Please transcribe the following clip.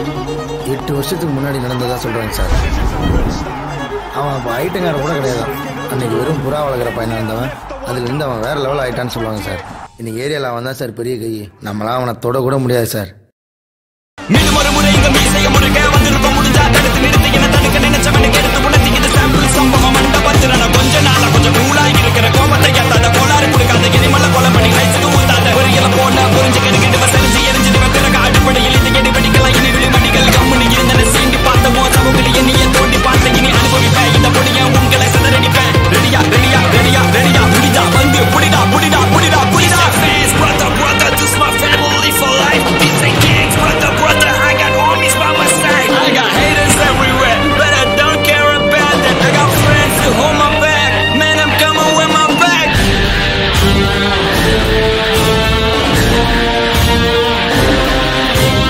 8 வருஷத்துக்கு முன்னாடி நடந்ததா சொல்கிறாங்க சார். அவன் அப்போ ஐட்டங்கார கூட கிடையாது. அன்றைக்கி வெறும் புறா வளர்க்குற பையனாக இருந்தவன் அதுலேருந்து அவன் வேறு லெவல் ஆகிட்டான்னு சொல்லுவாங்க சார். இன்னைக்கு ஏரியாவில் அவன் தான் சார் பெரிய கை. நம்மளாம் அவனை தொட கூட முடியாது சார்.